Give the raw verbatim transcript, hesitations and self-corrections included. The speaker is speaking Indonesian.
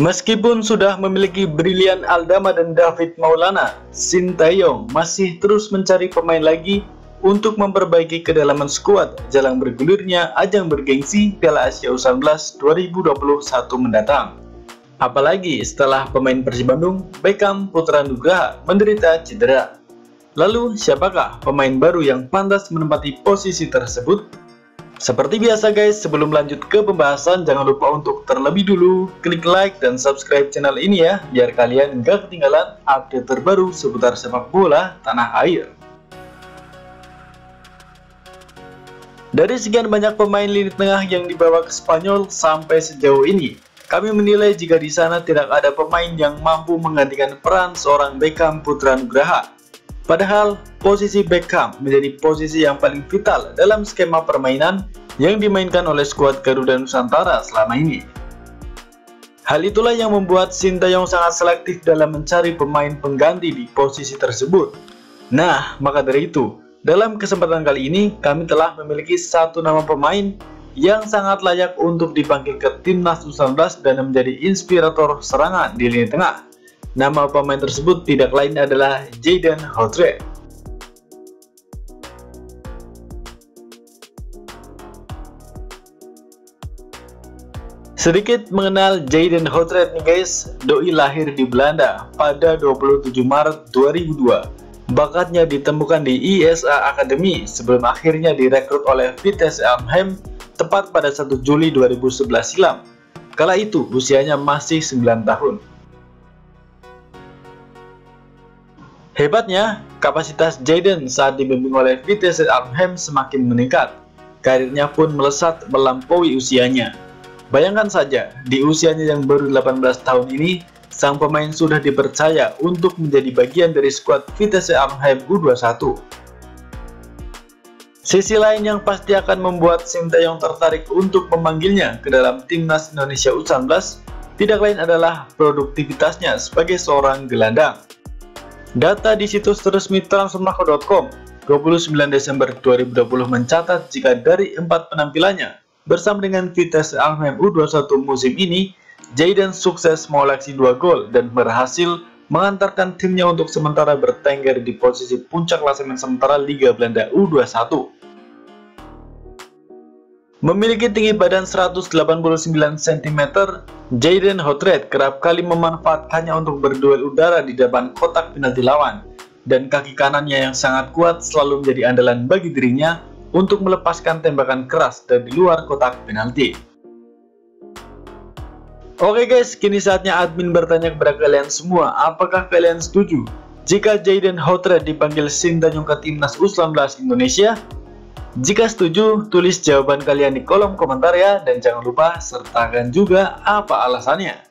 Meskipun sudah memiliki Brilian Aldama dan David Maulana, Sintayong masih terus mencari pemain lagi untuk memperbaiki kedalaman skuad jelang bergulirnya ajang bergengsi Piala Asia U sembilan belas dua ribu dua puluh satu mendatang. Apalagi setelah pemain Persib Bandung, Beckham Putra Nugraha menderita cedera. Lalu siapakah pemain baru yang pantas menempati posisi tersebut? Seperti biasa guys, sebelum lanjut ke pembahasan, jangan lupa untuk terlebih dulu klik like dan subscribe channel ini ya, biar kalian gak ketinggalan update terbaru seputar sepak bola tanah air. Dari sekian banyak pemain lini tengah yang dibawa ke Spanyol sampai sejauh ini, kami menilai jika di sana tidak ada pemain yang mampu menggantikan peran seorang Beckham Putra Nugraha. Padahal, posisi Beckham menjadi posisi yang paling vital dalam skema permainan yang dimainkan oleh skuad Garuda Nusantara selama ini. Hal itulah yang membuat Sintayong sangat selektif dalam mencari pemain pengganti di posisi tersebut. Nah, maka dari itu, dalam kesempatan kali ini, kami telah memiliki satu nama pemain yang sangat layak untuk dipanggil ke Timnas U sembilan belas dan menjadi inspirator serangan di lini tengah. Nama pemain tersebut tidak lain adalah Jayden Houtré. Sedikit mengenal Jayden Houtré nih guys. Doi lahir di Belanda pada dua puluh tujuh Maret dua ribu dua. Bakatnya ditemukan di I S A Academy sebelum akhirnya direkrut oleh Vitesse Arnhem tepat pada satu Juli dua ribu sebelas silam. Kala itu usianya masih sembilan tahun. Hebatnya, kapasitas Jayden saat dibimbing oleh Vitesse Arnhem semakin meningkat. Karirnya pun melesat melampaui usianya. Bayangkan saja, di usianya yang baru delapan belas tahun ini, sang pemain sudah dipercaya untuk menjadi bagian dari skuad Vitesse Arnhem U dua puluh satu. Sisi lain yang pasti akan membuat Sintayong tertarik untuk memanggilnya ke dalam Timnas Indonesia U sembilan belas tidak lain adalah produktivitasnya sebagai seorang gelandang. Data di situs resmi transfermarkt dot com dua puluh sembilan Desember dua ribu dua puluh mencatat jika dari empat penampilannya bersama dengan Vitesse Arnhem U dua puluh satu musim ini, Jayden sukses mengoleksi dua gol dan berhasil mengantarkan timnya untuk sementara bertengger di posisi puncak klasemen sementara Liga Belanda U dua puluh satu. Memiliki tinggi badan seratus delapan puluh sembilan sentimeter, Jayden Houtré kerap kali memanfaatkannya untuk berduel udara di depan kotak penalti lawan, dan kaki kanannya yang sangat kuat selalu menjadi andalan bagi dirinya untuk melepaskan tembakan keras dari luar kotak penalti. Oke guys, kini saatnya admin bertanya kepada kalian semua, apakah kalian setuju jika Jayden Houtré dipanggil Sintayong ke Timnas U sembilan belas Indonesia? Jika setuju, tulis jawaban kalian di kolom komentar ya, dan jangan lupa sertakan juga apa alasannya.